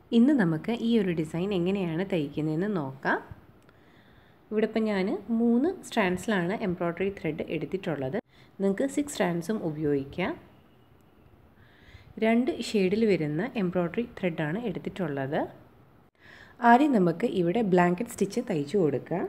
ഇന്ന് നമുക്ക് ഈ ഒരു ഡിസൈൻ എങ്ങനെയാണ് തയ്ക്കുന്നതെന്ന് നോക്കാം. ഇവിടെ ഇപ്പോൾ ഞാൻ 3 സ്ട്രാൻഡ്സിലാണ് എംബ്രോയ്ഡറി ത്രെഡ് എടുത്തിട്ടുള്ളത്. നിങ്ങൾക്ക് 6 സ്ട്രാൻഡ്സും ഉപയോഗിക്കാം. 2 ഷെയ്ഡിൽ വരുന്ന എംബ്രോയ്ഡറി ത്രെഡാണ് എടുത്തിട്ടുള്ളത്. ആദ്യം നമുക്ക് ഇവിടെ ബ്ലാങ്കറ്റ് സ്റ്റിച്ച് തയ്ച്ചു കൊടുക്കാം.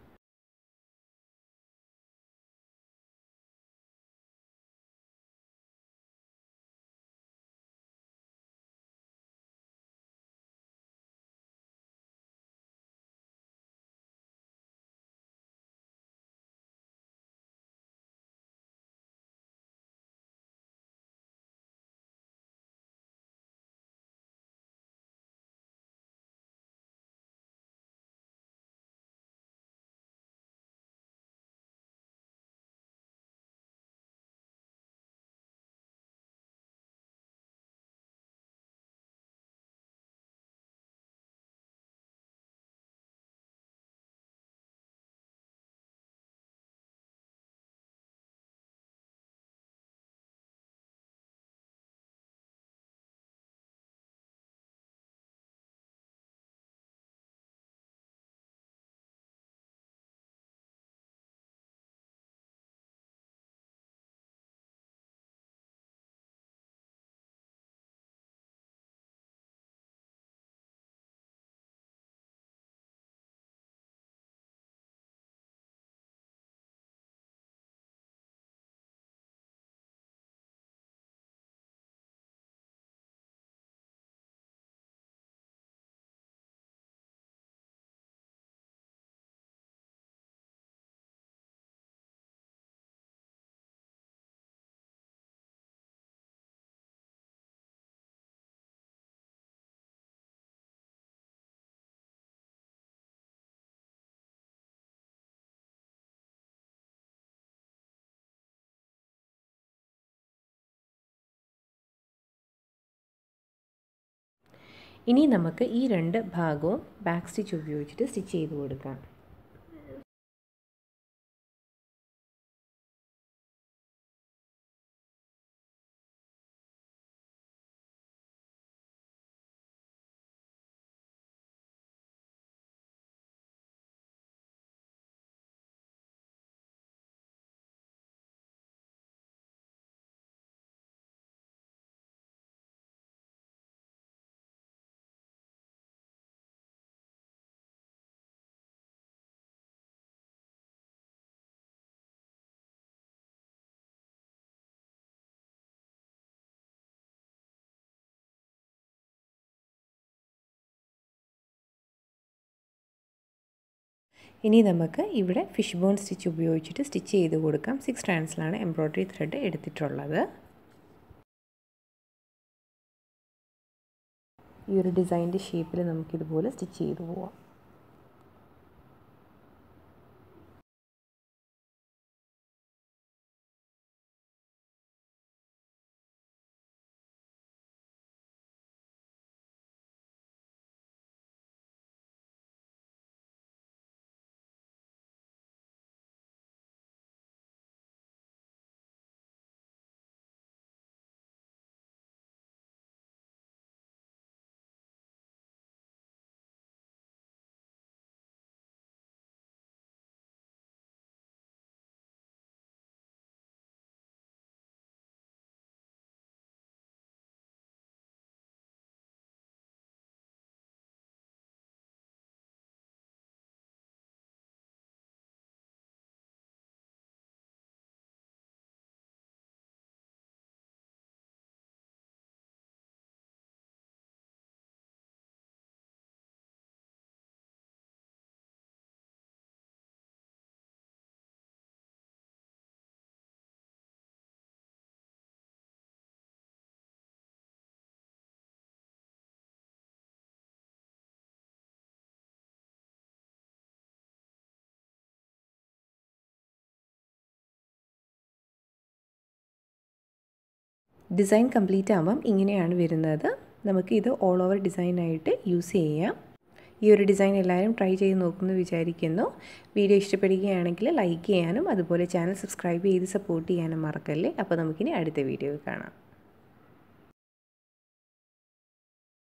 ഇനി നമുക്ക് ഈ 2 ഭാഗവും ബാക്ക് സ്റ്റിച്ച് ഉപയോഗിച്ചിട്ട് സ്റ്റിച്ച് ചെയ്ത് കൊടുക്കാം. ഇനി നമുക്ക് ഇവിടെ ഫിഷ് ബോൺ സ്റ്റിച്ച് ഉപയോഗിച്ചിട്ട് സ്റ്റിച്ച് ചെയ്ത് കൊടുക്കാം. 6 സ്ട്രാൻഡ്സിലാണ് എംബ്രോയ്ഡറി ത്രെഡ് എടുത്തിട്ടുള്ളത്. ഈ ഒരു ഡിസൈൻ്റെ ഷേപ്പിൽ നമുക്കിതുപോലെ സ്റ്റിച്ച് ചെയ്ത് പോവാം. ഡിസൈൻ കംപ്ലീറ്റ് ആകുമ്പം ഇങ്ങനെയാണ് വരുന്നത്. നമുക്ക് ഇത് ഓൾ ഓവർ ഡിസൈനായിട്ട് യൂസ് ചെയ്യാം. ഈ ഒരു ഡിസൈൻ എല്ലാവരും ട്രൈ ചെയ്ത് നോക്കുമെന്ന് വിചാരിക്കുന്നു. വീഡിയോ ഇഷ്ടപ്പെടുകയാണെങ്കിൽ ലൈക്ക് ചെയ്യാനും അതുപോലെ ചാനൽ സബ്സ്ക്രൈബ് ചെയ്ത് സപ്പോർട്ട് ചെയ്യാനും മറക്കല്ലേ. അപ്പോൾ നമുക്കിനി അടുത്ത വീഡിയോ കാണാം.